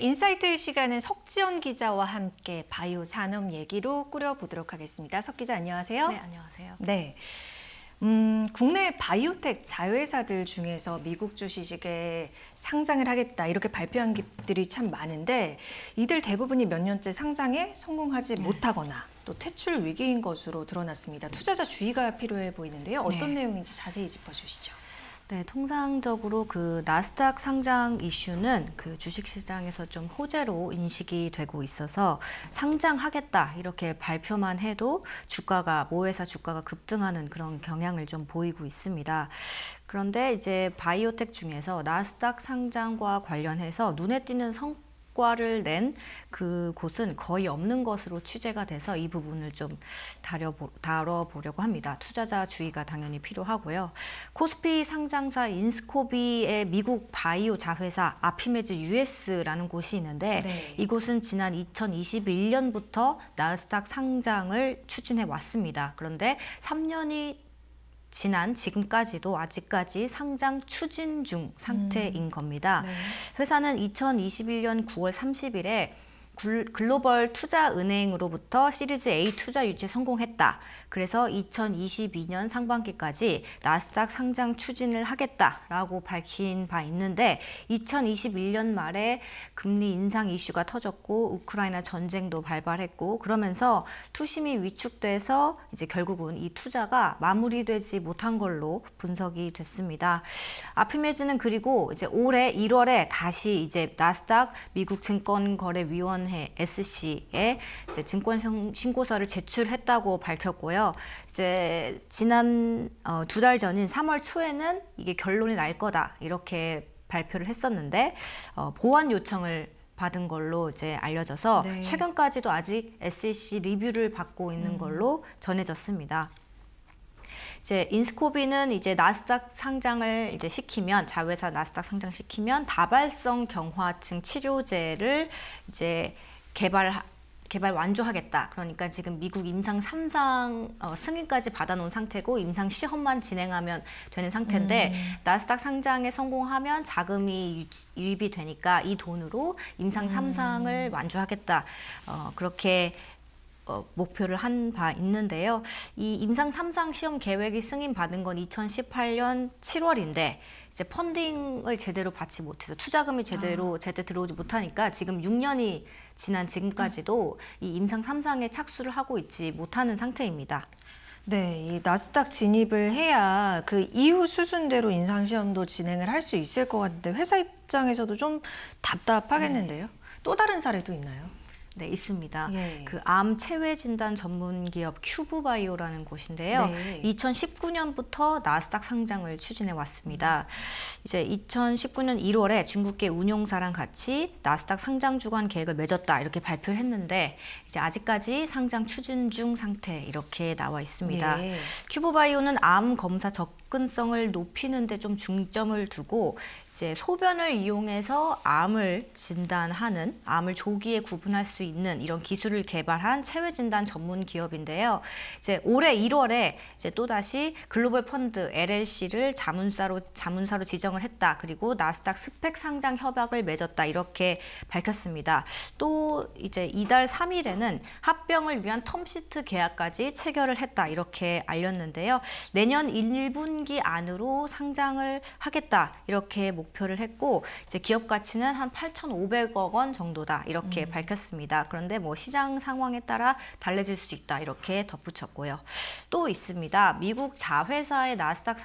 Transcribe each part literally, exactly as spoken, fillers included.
인사이트 시간은 석지연 기자와 함께 바이오 산업 얘기로 꾸려보도록 하겠습니다. 석 기자 안녕하세요. 네, 안녕하세요. 네. 음, 국내 바이오텍 자회사들 중에서 미국 주식에 상장을 하겠다 이렇게 발표한 기업들이 참 많은데 이들 대부분이 몇 년째 상장에 성공하지 네. 못하거나 또 퇴출 위기인 것으로 드러났습니다. 투자자 주의가 필요해 보이는데요. 어떤 네. 내용인지 자세히 짚어주시죠. 네, 통상적으로 그 나스닥 상장 이슈는 그 주식시장에서 좀 호재로 인식이 되고 있어서 상장하겠다 이렇게 발표만 해도 주가가 모회사 주가가 급등하는 그런 경향을 좀 보이고 있습니다. 그런데 이제 바이오텍 중에서 나스닥 상장과 관련해서 눈에 띄는 성 과를 낸 그곳은 거의 없는 것으로 취재가 돼서 이 부분을 좀 다뤄보, 다뤄보려고 합니다. 투자자 주의가 당연히 필요하고요. 코스피 상장사 인스코비의 미국 바이오 자회사 아피메즈 유에스라는 곳이 있는데 네. 이곳은 지난 이천이십일 년부터 나스닥 상장을 추진해 왔습니다. 그런데 삼 년이 지난 지금까지도 아직까지 상장 추진 중 상태인 음. 겁니다. 네. 회사는 이천이십일 년 구월 삼십일에 글로벌 투자은행으로부터 시리즈 A 투자 유치에 성공했다. 그래서 이천이십이 년 상반기까지 나스닥 상장 추진을 하겠다라고 밝힌 바 있는데 이천이십일 년 말에 금리 인상 이슈가 터졌고 우크라이나 전쟁도 발발했고 그러면서 투심이 위축돼서 이제 결국은 이 투자가 마무리되지 못한 걸로 분석이 됐습니다. 아피메즈는 그리고 이제 올해 일월에 다시 이제 나스닥 미국 증권거래위원회 에스씨에 이제 증권 신고서를 제출했다고 밝혔고요. 이제 지난 어, 두 달 전인 삼월 초에는 이게 결론이 날 거다 이렇게 발표를 했었는데 어, 보완 요청을 받은 걸로 이제 알려져서 네. 최근까지도 아직 에스이씨 리뷰를 받고 있는 음. 걸로 전해졌습니다. 이제 인스코비는 이제 나스닥 상장을 이제 시키면 자회사 나스닥 상장 시키면 다발성 경화증 치료제를 이제 개발 개발 완주하겠다. 그러니까 지금 미국 임상 삼 상 어, 승인까지 받아놓은 상태고 임상 시험만 진행하면 되는 상태인데 음. 나스닥 상장에 성공하면 자금이 유, 유입이 되니까 이 돈으로 임상 삼 상을 음. 완주하겠다. 어, 그렇게 어, 목표를 한 바 있는데요. 이 임상 삼 상 시험 계획이 승인받은 건 이천십팔 년 칠월인데 이제 펀딩을 제대로 받지 못해서 투자금이 제대로 아. 제때 들어오지 못하니까 지금 육 년이 지난 지금까지도 음. 이 임상 삼 상에 착수를 하고 있지 못하는 상태입니다. 네, 이 나스닥 진입을 해야 그 이후 수순대로 임상시험도 진행을 할 수 있을 것 같은데 회사 입장에서도 좀 답답하겠는데요. 네. 또 다른 사례도 있나요? 네, 있습니다. 예. 그 암 체외 진단 전문 기업 큐브바이오라는 곳인데요. 네. 이천십구 년부터 나스닥 상장을 추진해 왔습니다. 음. 이제 이천십구 년 일월에 중국계 운용사랑 같이 나스닥 상장 주관 계획을 맺었다 이렇게 발표를 했는데 이제 아직까지 상장 추진 중 상태 이렇게 나와 있습니다. 예. 큐브바이오는 암 검사 접근성을 높이는 데 좀 중점을 두고 이제 소변을 이용해서 암을 진단하는, 암을 조기에 구분할 수 있는 이런 기술을 개발한 체외 진단 전문 기업인데요. 이제 올해 일월에 이제 또다시 글로벌 펀드 엘엘씨를 자문사로 자문사로 지정을 했다. 그리고 나스닥 스펙 상장 협약을 맺었다. 이렇게 밝혔습니다. 또 이제 이달 삼 일에는 합병을 위한 텀시트 계약까지 체결을 했다. 이렇게 알렸는데요. 내년 일 분기 안으로 상장을 하겠다. 이렇게 목표를 했고 이제 기업 가치는 한 팔천오백억 원 정도다 이렇게 음. 밝혔습니다. 그런데 뭐 시장 상황에 따라 달라질 수 있다 이렇게 덧붙였고요. 또 있습니다. 미국 자회사의 나스닥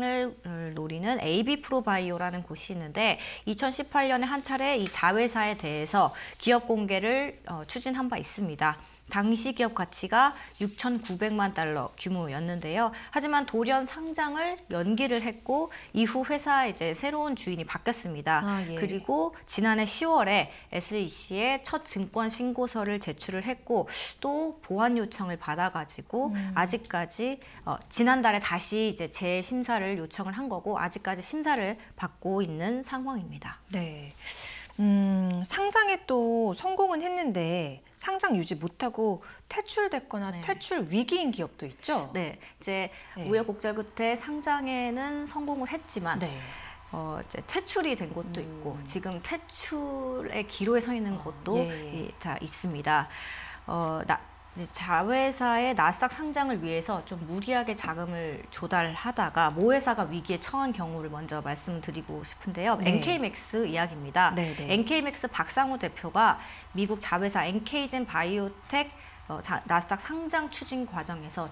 상장을 노리는 에이비프로바이오라는 곳이 있는데 이천십팔 년에 한 차례 이 자회사에 대해서 기업 공개를 어, 추진한 바 있습니다. 당시 기업 가치가 육천구백만 달러 규모였는데요. 하지만 돌연 상장을 연기를 했고 이후 회사 이제 새로운 주인이 바뀌었습니다. 아, 예. 그리고 지난해 시월에 에스이씨에 첫 증권 신고서를 제출을 했고 또 보완 요청을 받아가지고 음. 아직까지 어, 지난달에 다시 이제 재심사를 요청을 한 거고 아직까지 심사를 받고 있는 상황입니다. 네. 음, 상장에 또 성공은 했는데 상장 유지 못하고 퇴출됐거나 네. 퇴출 위기인 기업도 있죠? 네, 이제 네. 우여곡절 끝에 상장에는 성공을 했지만 네. 어, 이제 퇴출이 된 곳도 음. 있고 지금 퇴출의 기로에 서 있는 곳도 예. 이, 자, 있습니다. 어, 나, 이제 자회사의 나스닥 상장을 위해서 좀 무리하게 자금을 조달하다가 모회사가 위기에 처한 경우를 먼저 말씀드리고 싶은데요. 네. 엔케이맥스 이야기입니다. 네, 네. 엔케이맥스 박상우 대표가 미국 자회사 엔케이젠 바이오텍 어, 자, 나스닥 상장 추진 과정에서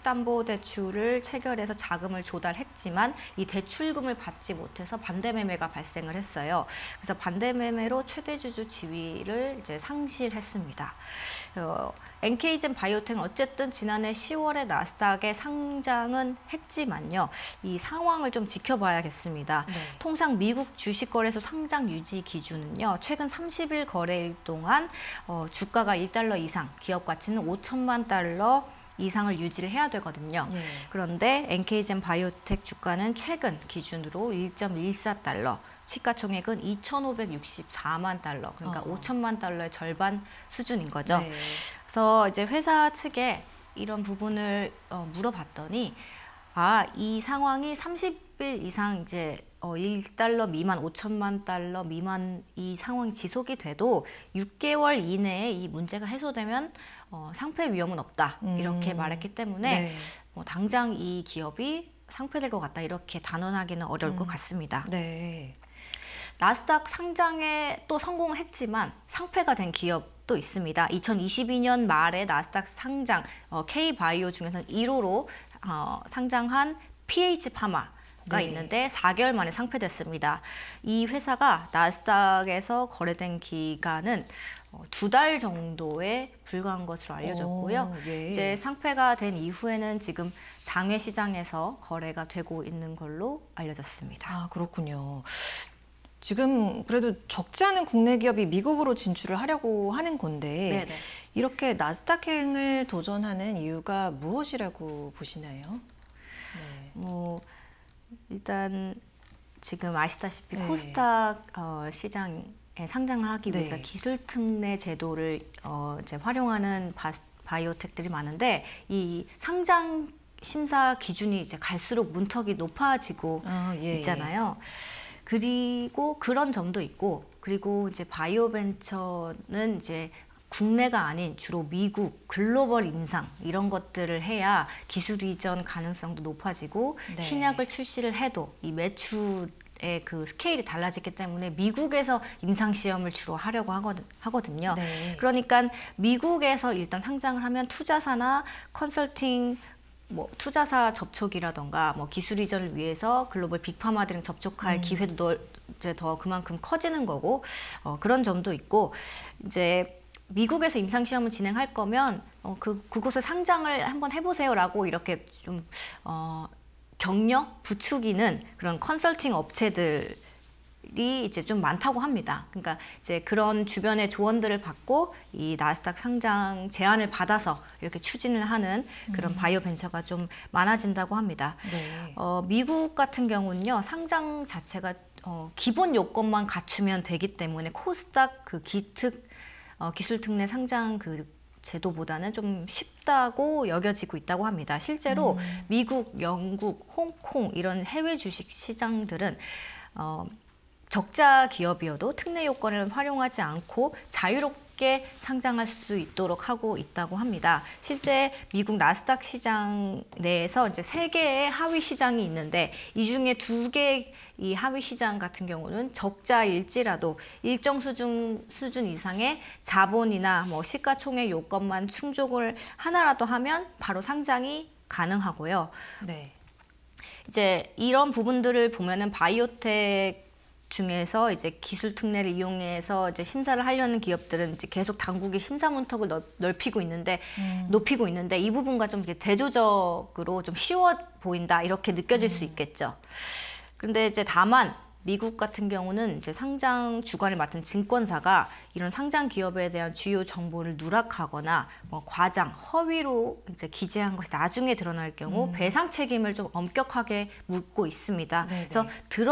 주식담보대출을 체결해서 자금을 조달했지만 이 대출금을 받지 못해서 반대매매가 발생을 했어요. 그래서 반대매매로 최대주주 지위를 이제 상실했습니다. 어, 엔케이젠 바이오텍은 어쨌든 지난해 시월에 나스닥에 상장은 했지만요. 이 상황을 좀 지켜봐야겠습니다. 네. 통상 미국 주식거래소 상장 유지 기준은요. 최근 삼십 일 거래일 동안 어, 주가가 일 달러 이상, 기업 가치는 오천만 달러 이상을 유지를 해야 되거든요. 예. 그런데 엔케이젠 바이오텍 주가는 최근 기준으로 일 점 일사 달러, 시가총액은 이천오백육십사만 달러, 그러니까 어. 오천만 달러의 절반 수준인 거죠. 네. 그래서 이제 회사 측에 이런 부분을 어, 물어봤더니 아, 이 상황이 삼십 일 이상 이제 어, 일 달러 미만, 오천만 달러 미만 이 상황이 지속이 돼도 육 개월 이내에 이 문제가 해소되면 어, 상폐 위험은 없다. 이렇게 음. 말했기 때문에 네. 뭐 당장 이 기업이 상폐될 것 같다. 이렇게 단언하기는 어려울 음. 것 같습니다. 네. 나스닥 상장에 또 성공을 했지만 상폐가 된 기업도 있습니다. 이천이십이 년 말에 나스닥 상장 어, K바이오 중에서는 일 호로 어, 상장한 피에이치파마가 네. 있는데 사 개월 만에 상폐됐습니다. 이 회사가 나스닥에서 거래된 기간은 어, 두 달 정도에 불과한 것으로 알려졌고요. 오, 예. 이제 상폐가 된 이후에는 지금 장외 시장에서 거래가 되고 있는 걸로 알려졌습니다. 아, 그렇군요. 지금 그래도 적지 않은 국내 기업이 미국으로 진출을 하려고 하는 건데 네네. 이렇게 나스닥행을 도전하는 이유가 무엇이라고 보시나요? 네. 뭐 일단 지금 아시다시피 네. 코스닥 어, 시장에 상장을 하기 네. 위해서 기술 특례 제도를 어, 이제 활용하는 바, 바이오텍들이 많은데 이 상장 심사 기준이 이제 갈수록 문턱이 높아지고 아, 예, 있잖아요. 그리고 그런 점도 있고, 그리고 이제 바이오벤처는 이제 국내가 아닌 주로 미국, 글로벌 임상 이런 것들을 해야 기술 이전 가능성도 높아지고 네. 신약을 출시를 해도 이 매출의 그 스케일이 달라지기 때문에 미국에서 임상 시험을 주로 하려고 하거든, 하거든요. 네. 그러니까 미국에서 일단 상장을 하면 투자사나 컨설팅 뭐 투자사 접촉이라던가 뭐 기술 이전을 위해서 글로벌 빅파마들이랑 접촉할 음. 기회도 널, 이제 더 그만큼 커지는 거고 어, 그런 점도 있고 이제 미국에서 임상 시험을 진행할 거면 어, 그 그곳에 상장을 한번 해보세요라고 이렇게 좀 어, 격려 부추기는 그런 컨설팅 업체들. 이 이제 좀 많다고 합니다. 그러니까 이제 그런 주변의 조언들을 받고 이 나스닥 상장 제안을 받아서 이렇게 추진을 하는 그런 음. 바이오 벤처가 좀 많아진다고 합니다. 네. 어, 미국 같은 경우는요, 상장 자체가 어, 기본 요건만 갖추면 되기 때문에 코스닥 그 기특 어, 기술 특례 상장 그 제도보다는 좀 쉽다고 여겨지고 있다고 합니다. 실제로 음. 미국, 영국, 홍콩 이런 해외 주식 시장들은 어, 적자 기업이어도 특례 요건을 활용하지 않고 자유롭게 상장할 수 있도록 하고 있다고 합니다. 실제 미국 나스닥 시장 내에서 이제 세 개의 하위 시장이 있는데 이 중에 두 개 이 하위 시장 같은 경우는 적자일지라도 일정 수준 수준 이상의 자본이나 뭐 시가총액 요건만 충족을 하나라도 하면 바로 상장이 가능하고요. 네. 이제 이런 부분들을 보면은 바이오텍 중에서 이제 기술 특례를 이용해서 이제 심사를 하려는 기업들은 이제 계속 당국이 심사 문턱을 넓, 넓히고 있는데 음. 높이고 있는데 이 부분과 좀 이렇게 대조적으로 좀 쉬워 보인다 이렇게 느껴질 음. 수 있겠죠. 그런데 이제 다만 미국 같은 경우는 이제 상장 주관을 맡은 증권사가 이런 상장 기업에 대한 주요 정보를 누락하거나 뭐 과장, 허위로 이제 기재한 것이 나중에 드러날 경우 음. 배상 책임을 좀 엄격하게 묻고 있습니다. 네네. 그래서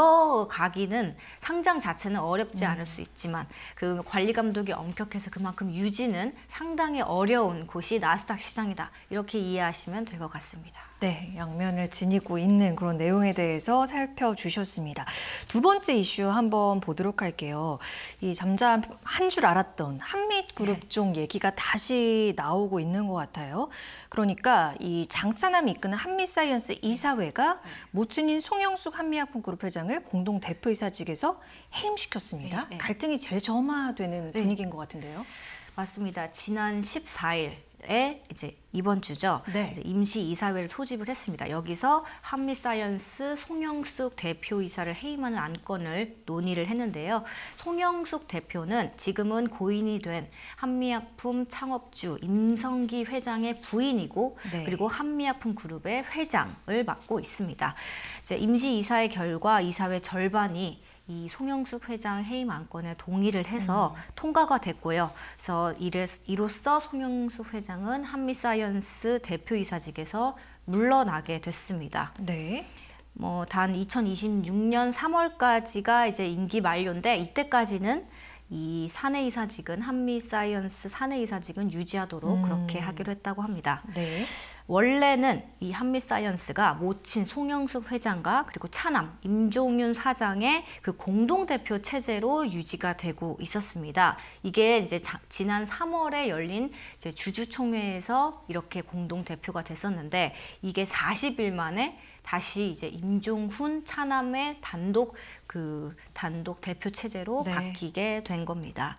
들어가기는 상장 자체는 어렵지 음. 않을 수 있지만 그 관리 감독이 엄격해서 그만큼 유지는 상당히 어려운 곳이 나스닥 시장이다. 이렇게 이해하시면 될 것 같습니다. 네, 양면을 지니고 있는 그런 내용에 대해서 살펴주셨습니다. 두 번째 이슈 한번 보도록 할게요. 이 잠잠한 줄 알았던 한미그룹 네. 쪽 얘기가 다시 나오고 있는 것 같아요. 그러니까 이 장차남이 이끄는 한미사이언스 이사회가 모친인 송영숙 한미약품그룹 회장을 공동 대표이사직에서 해임시켰습니다. 네, 네. 갈등이 재점화되는 네. 분위기인 것 같은데요. 맞습니다. 지난 십사일 에 이제 이번 주죠. 네. 이제 임시 이사회를 소집을 했습니다. 여기서 한미사이언스 송영숙 대표이사를 해임하는 안건을 논의를 했는데요. 송영숙 대표는 지금은 고인이 된 한미약품 창업주 임성기 회장의 부인이고 네. 그리고 한미약품 그룹의 회장을 맡고 있습니다. 이제 임시 이사회 결과 이사회 절반이 이 송영숙 회장 해임 안건에 동의를 해서 음. 통과가 됐고요. 그래서 이래, 이로써 송영숙 회장은 한미사이언스 대표이사직에서 물러나게 됐습니다. 네. 뭐 단 이천이십육년 삼월까지가 이제 임기 만료인데 이때까지는 이 사내이사직은 한미사이언스 사내이사직은 유지하도록 음. 그렇게 하기로 했다고 합니다. 네. 원래는 이 한미사이언스가 모친 송영숙 회장과 그리고 차남 임종윤 사장의 그 공동대표 체제로 유지가 되고 있었습니다. 이게 이제 자, 지난 삼월에 열린 이제 주주총회에서 이렇게 공동대표가 됐었는데 이게 사십일 만에 다시 이제 임종훈 차남의 단독 그 단독 대표 체제로 네. 바뀌게 된 겁니다.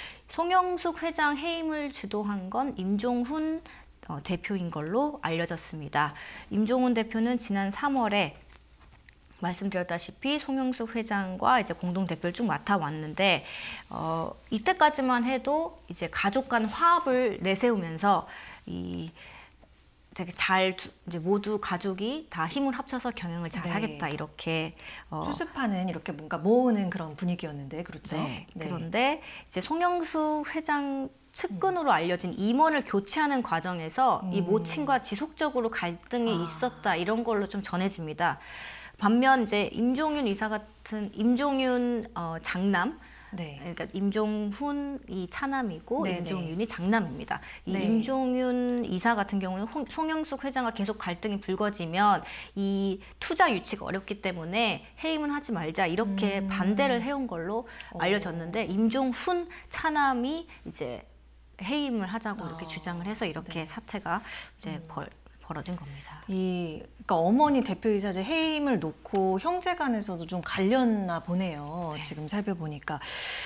송영숙 회장 해임을 주도한 건 임종훈 어, 대표인 걸로 알려졌습니다. 임종훈 대표는 지난 삼월에 말씀드렸다시피 송영숙 회장과 이제 공동 대표를 쭉 맡아왔는데 어, 이때까지만 해도 이제 가족 간 화합을 내세우면서 이 잘 이제 모두 가족이 다 힘을 합쳐서 경영을 잘 네. 하겠다 이렇게 어, 수습하는 이렇게 뭔가 모으는 그런 분위기였는데 그렇죠. 네. 네. 그런데 이제 송영숙 회장 측근으로 알려진 임원을 교체하는 과정에서 음. 이 모친과 지속적으로 갈등이 아. 있었다 이런 걸로 좀 전해집니다. 반면 이제 임종윤 이사 같은 임종윤 어, 장남 네. 그러니까 임종훈이 차남이고 네네. 임종윤이 장남입니다. 이 네. 임종윤 이사 같은 경우는 홍, 송영숙 회장과 계속 갈등이 불거지면 이 투자 유치가 어렵기 때문에 해임은 하지 말자 이렇게 음. 반대를 해온 걸로 오. 알려졌는데 임종훈 차남이 이제 해임을 하자고 어. 이렇게 주장을 해서 이렇게 네. 사태가 이제 음. 벌, 벌어진 겁니다. 이 그러니까 어머니 대표이사제 해임을 놓고 형제간에서도 좀 갈렸나 보네요. 네. 지금 살펴보니까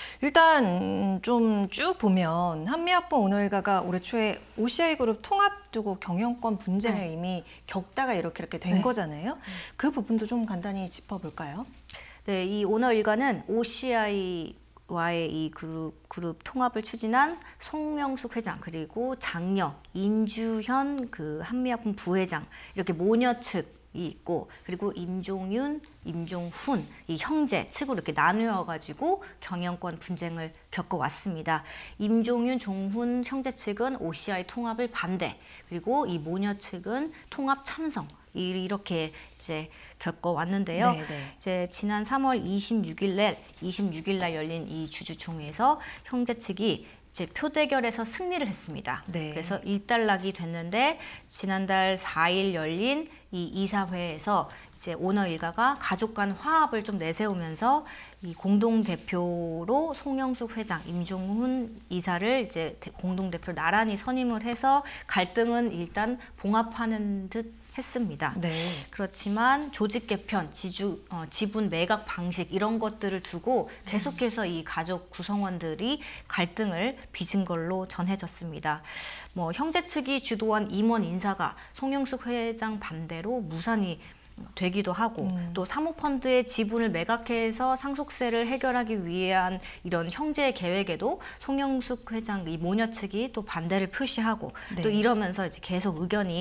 일단 좀 쭉 보면 한미약품 오너일가가 올해 초에 오씨아이그룹 통합 두고 경영권 분쟁을 네. 이미 겪다가 이렇게 이렇게 된 네. 거잖아요. 그 부분도 좀 간단히 짚어볼까요? 네, 이 오너일가는 오씨아이 와의 이 그룹, 그룹 통합을 추진한 송영숙 회장 그리고 장녀 임주현 그 한미약품 부회장 이렇게 모녀 측이 있고 그리고 임종윤, 임종훈 이 형제 측으로 이렇게 나누어 가지고 경영권 분쟁을 겪어왔습니다. 임종윤, 종훈 형제 측은 오씨아이 통합을 반대 그리고 이 모녀 측은 통합 찬성. 이렇게 이제 겪어왔는데요. 네네. 이제 지난 삼월 이십육일 날, 이십육일 날 열린 이 주주총회에서 형제 측이 이제 표대결에서 승리를 했습니다. 네. 그래서 일단락이 됐는데 지난달 사일 열린 이 이사회에서 이제 오너 일가가 가족 간 화합을 좀 내세우면서 이 공동 대표로 송영숙 회장, 임종훈 이사를 이제 공동 대표로 나란히 선임을 해서 갈등은 일단 봉합하는 듯 했습니다. 네. 그렇지만 조직 개편, 지주, 어, 지분 매각 방식 이런 것들을 두고 계속해서 이 가족 구성원들이 갈등을 빚은 걸로 전해졌습니다. 뭐 형제 측이 주도한 임원 인사가 송영숙 회장 반대로 무산이 되기도 하고 음. 또 사모펀드의 지분을 매각해서 상속세를 해결하기 위한 이런 형제의 계획에도 송영숙 회장 이 모녀 측이 또 반대를 표시하고 네. 또 이러면서 이제 계속 의견이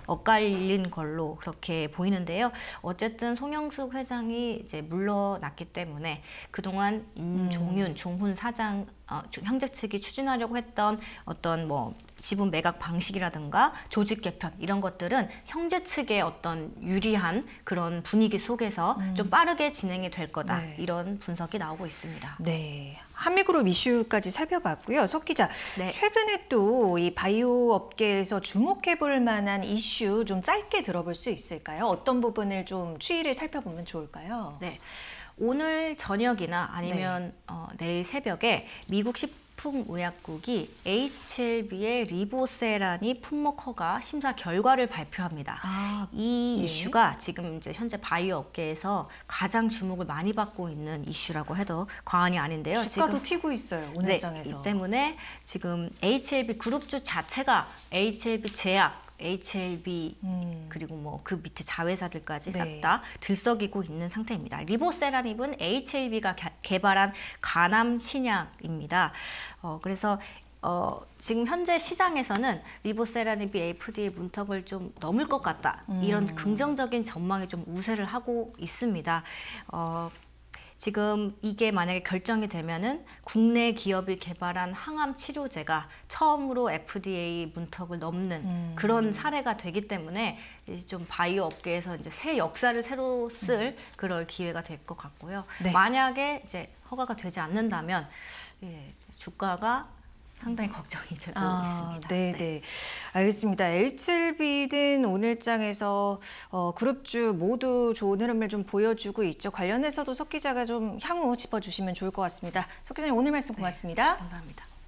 엇갈린 걸로 그렇게 보이는데요. 어쨌든 송영숙 회장이 이제 물러났기 때문에 그동안 임종윤, 종훈 사장 어, 형제 측이 추진하려고 했던 어떤 뭐 지분 매각 방식이라든가 조직 개편 이런 것들은 형제 측의 어떤 유리한 그런 분위기 속에서 음. 좀 빠르게 진행이 될 거다. 네. 이런 분석이 나오고 있습니다. 네. 한미그룹 이슈까지 살펴봤고요. 석 기자, 네. 최근에 또 이 바이오 업계에서 주목해 볼 만한 이슈 좀 짧게 들어볼 수 있을까요? 어떤 부분을 좀 추이를 살펴보면 좋을까요? 네. 오늘 저녁이나 아니면 네. 어, 내일 새벽에 미국 식품의약국이 에이치엘비의 리보세라니 품목 허가 심사 결과를 발표합니다. 아, 이 네. 이슈가 지금 이제 현재 바이오 업계에서 가장 주목을 많이 받고 있는 이슈라고 해도 과언이 아닌데요. 주가도 지금, 튀고 있어요. 오늘 네, 장에서. 이 때문에 지금 에이치엘비 그룹주 자체가 에이치엘비 제약 에이치엘비 음. 그리고 뭐 그 밑에 자회사들까지 네. 싹 다 들썩이고 있는 상태입니다. 리보세라닙은 에이치엘비가 가, 개발한 간암 신약입니다. 어, 그래서 어, 지금 현재 시장에서는 리보세라닙이 에프디에이 문턱을 좀 넘을 것 같다. 음. 이런 긍정적인 전망이 좀 우세를 하고 있습니다. 어, 지금 이게 만약에 결정이 되면은 국내 기업이 개발한 항암 치료제가 처음으로 에프디에이 문턱을 넘는 음. 그런 사례가 되기 때문에 좀 바이오 업계에서 이제 새 역사를 새로 쓸 음. 그럴 기회가 될 것 같고요. 네. 만약에 이제 허가가 되지 않는다면 예, 주가가 상당히 걱정이 되고 아, 있습니다. 네네. 네. 알겠습니다. 에이치엘비는 오늘 장에서 어, 그룹주 모두 좋은 흐름을 좀 보여주고 있죠. 관련해서도 석 기자가 좀 향후 짚어주시면 좋을 것 같습니다. 석 기자님 오늘 말씀 고맙습니다. 네, 감사합니다.